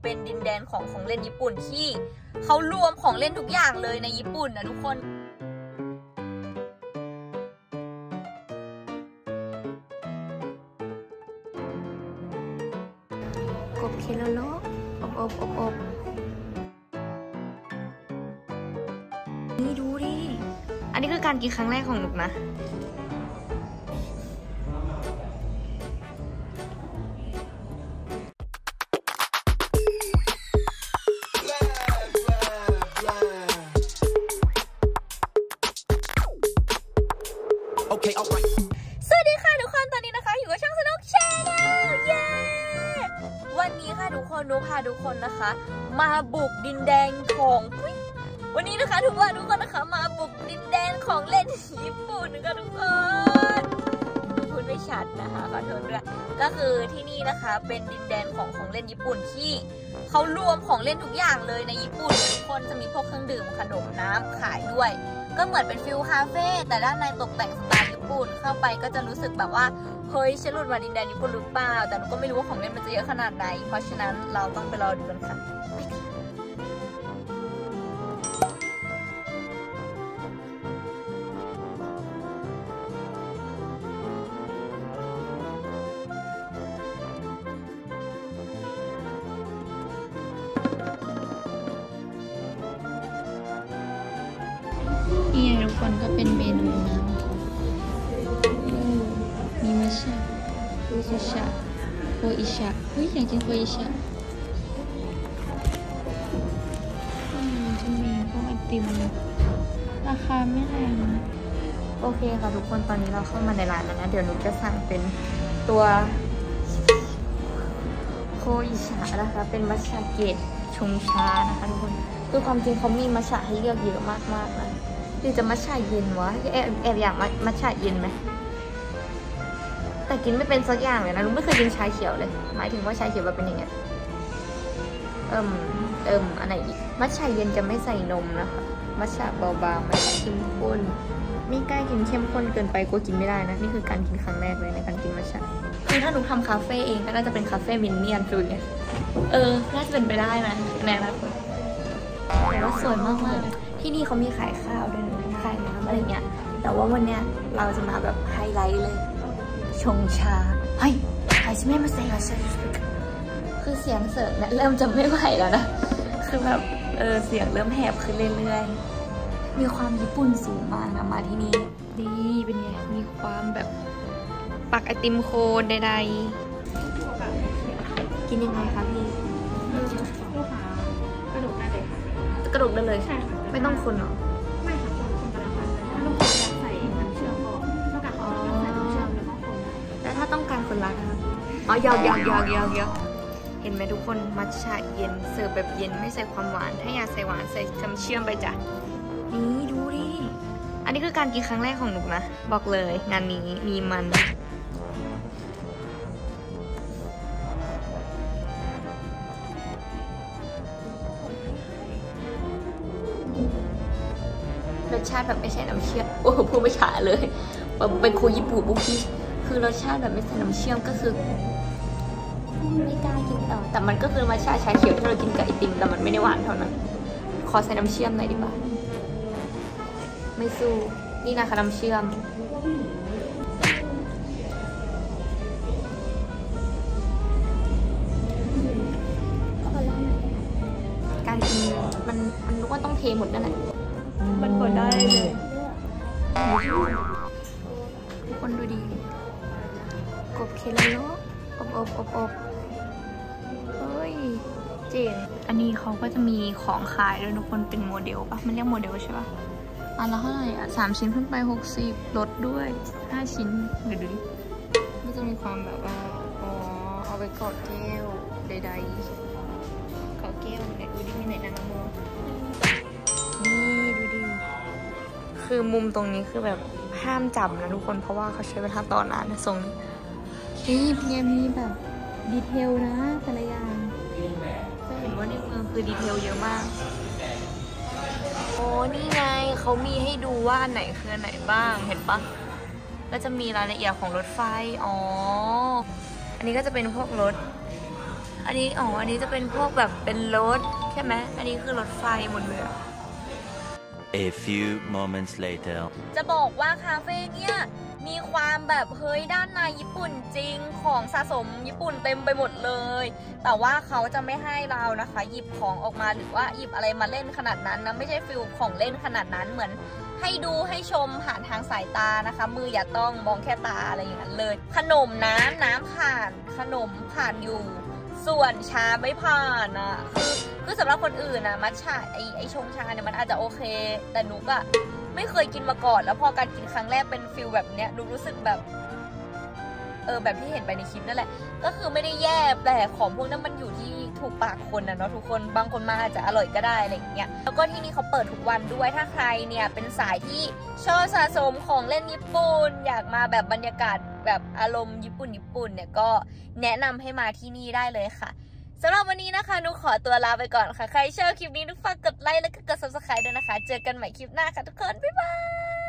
เป็นดินแดนของเล่นญี่ปุ่นที่เขารวมของเล่นทุกอย่างเลยในญี่ปุ่นนะทุกคนกบเคโลโลอบนี่ดูดิอันนี้คือการกินครั้งแรกของหนูนะสวัสดีค่ะทุกคนตอนนี้นะคะอยู่กับช่องสนุกแชนแนลเย้วันนี้ค่ะทุกคนหนูพาทุกคนนะคะมาบุกดินแดนของวันนี้นะคะทุกคนนะคะมาบุกดินแดนของเล่นญี่ปุ่นค่ะทุกคนพูดไม่ชัดนะคะขอโทษด้วยก็คือที่นี่นะคะเป็นดินแดนของเล่นญี่ปุ่นที่เขารวมของเล่นทุกอย่างเลยในญี่ปุ่นทุกคนจะมีพวกเครื่องดื่มขนมน้ำขายด้วยก็เหมือนเป็นฟิลคาเฟ่แต่ด้านในตกแต่งสไตล์ญี่ปุ่นเข้าไปก็จะรู้สึกแบบว่าเฮ้ยฉันหลุดมาดินแดนญี่ปุ่นหรือเปล่าแต่หนูก็ไม่รู้ว่าของเล่นมันจะเยอะขนาดไหนเพราะฉะนั้นเราต้องไปรอดูกันค่ะนี่ทุกคนก็เป็นเมนูน้ำมีมัชชะฟูซุชะโคอิชะเฮ้ยอยากกินโคอิชะจะมีพวกไอติมราคาไม่แรงโอเคค่ะทุกคนตอนนี้เราเข้ามาในร้านแล้วนะเดี๋ยวหนูจะสั่งเป็นตัวโคอิชะนะคะเป็นมัชชะเกตชงชานะคะทุกคนคือความจริงเขามีมัชชะให้เลือกเยอะมากๆนะหรือจะมัทฉะเย็นวะแอบอยากมัทฉะเย็นไหมแต่กินไม่เป็นสักอย่างเลยนะลุงไม่เคยกินชาเขียวเลยหมายถึงว่าชาเขียวแบบเป็นอย่างเงี้ยอันไหนอีกมัทฉะเย็นจะไม่ใส่นมนะคะมัทฉะเบาๆมัทฉะเข้มข้นไม่กล้ากินเข้มข้นเกินไปกลัวกินไม่ได้นะนี่คือการกินครั้งแรกเลยในการกินมัทฉะคือถ้าหนูทำคาเฟ่เองก็น่าจะเป็นคาเฟ่มินเนี่ยนฟิลเนี่ยน่าจะเป็นไปได้นะแน่นะแต่ว่าสวยมากๆที่นี่เขามีขายข้าวด้วยนะขายน้ำอะไรเงี้ยแต่ว่าวันเนี้ยเราจะมาแบบไฮไลท์เลยชงชาเฮ้ยใครจะไม่มาเซลล์คือเสียงเสริมเนี่ยเริ่มจะไม่ไหวแล้วนะคือแบบเสียงเริ่มแหบขึ้นเรื่อยๆมีความญี่ปุ่นสูงมากนะมาที่นี่ดีเป็นไงมีความแบบปักไอติมโคนใดๆกินยังไงคะพี่ลูกค้ากระโดดได้เลยค่ะกระโดดได้เลยใช่ค่ะไม่ต้องคนหรอไม่ค่ะคนไปแล้วค่ะถ้าลูกค้าอยากใส่น้ำเชื่อมก็เท่ากับเขาอยากใส่น้ำเชื่อมแล้วก็คนแล้วถ้าต้องการคนรักนะคะยอกเห็นไหมทุกคนมัทฉะเย็นเสิร์ฟแบบเย็นไม่ใส่ความหวานถ้าอยากใส่หวานใส่น้ำเชื่อมไปจ้ะนี่ดูดิอันนี้คือการกินครั้งแรกของหนูนะบอกเลยงานนี้มีมันรสชาติแบบไม่ใช่น้ำเชื่อมโอ้พูดไม่ฉาเลยเป็นครูญี่ปุ่นปุ๊บพี่คือรสชาติแบบไม่ใส่น้ำเชื่อมก็คือไม่กล้ากินต่อแต่มันก็คือมาชาเขียวที่เรากินกับไอติมแต่มันไม่ได้หวานเท่านั้นขอใส่น้ำเชื่อมหน่อยดีกว่าไม่สู้นี่นะคะน้ำเชื่อมการกินมันรู้ว่าต้องเทหมดนั่นแหละมันกดได้เลยทุกคนดูดีกบเคโลโลอบเฮ้ยเจ๋งอันนี้เขาก็จะมีของขายด้วยทุกคนเป็นโมเดลปะมันเรียกโมเดลใช่ปะอันละเท่าไหร่อ่ะ3 ชิ้นขึ้นไป60ลดด้วย5 ชิ้นเดี๋ยวดูดิมันจะมีความแบบว่าเอาไปกอดแก้วใดๆกอดแก้วเนี่ยดูดิมีไหนนะน้ำมันนี่ดูดิคือมุมตรงนี้คือแบบห้ามจับนะทุกคนเพราะว่าเขาใช้เวลาต่อนานนะทรงนี้เนี่ยมีแบบดีเทลนะแต่ละอย่างจะเห็นว่าในเมืองคือดีเทลเยอะมากโอ้นี่ไงเขามีให้ดูว่าอันไหนคืออันไหนบ้างเห็นปะก็จะมีรายละเอียดของรถไฟอันนี้ก็จะเป็นพวกรถอันนี้อันนี้จะเป็นพวกแบบเป็นรถใช่ไหมอันนี้คือรถไฟหมดเลย A few moments later จะบอกว่าคาเฟ่เนี่ยมีความแบบเฮ้ยด้านในญี่ปุ่นจริงของสะสมญี่ปุ่นเต็มไปหมดเลยแต่ว่าเขาจะไม่ให้เรานะคะหยิบของออกมาหรือว่าหยิบอะไรมาเล่นขนาดนั้นนะไม่ใช่ฟิลของเล่นขนาดนั้นเหมือนให้ดูให้ชมผ่านทางสายตานะคะมืออย่าต้องมองแค่ตาอะไรอย่างนั้นเลยขนมน้ำผ่านขนมผ่านอยู่ส่วนชาไม่ผ่านนะคือสำหรับคนอื่นนะมัทฉะไอชงชาเนี่ยมันอาจจะโอเคแต่นุกอะไม่เคยกินมาก่อนแล้วพอการกินครั้งแรกเป็นฟิลแบบเนี้ยนุกรู้สึกแบบแบบที่เห็นไปในคลิปนั่นแหละก็คือไม่ได้แย่แต่ของพวกนั้นมันอยู่ที่ถูกปากคนนะเนาะทุกคนบางคนมาอาจจะอร่อยก็ได้อะไรอย่างเงี้ยแล้วก็ที่นี่เขาเปิดทุกวันด้วยถ้าใครเนี่ยเป็นสายที่ชอบสะสมของเล่นญี่ปุ่นอยากมาแบบบรรยากาศแบบอารมณ์ญี่ปุ่นเนี่ยก็แนะนำให้มาที่นี่ได้เลยค่ะสำหรับวันนี้นะคะนุกขอตัวลาไปก่อนค่ะใครชอบคลิปนี้นุกฝากกดไลค์แล้วก็กด subscribe ด้วยนะคะเจอกันใหม่คลิปหน้าค่ะทุกคนบ๊ายบาย